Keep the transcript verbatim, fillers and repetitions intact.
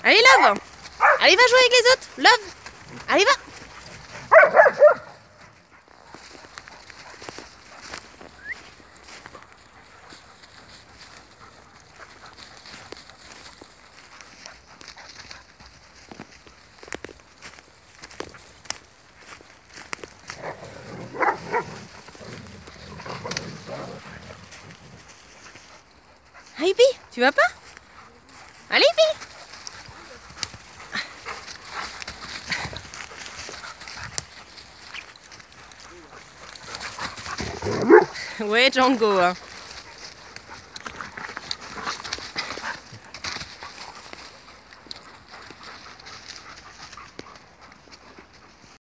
Allez, Love. Allez, va jouer avec les autres. Love. Allez, va. Allez, Pi, tu vas pas? Allez, Pi. Ouais, Django. Hein.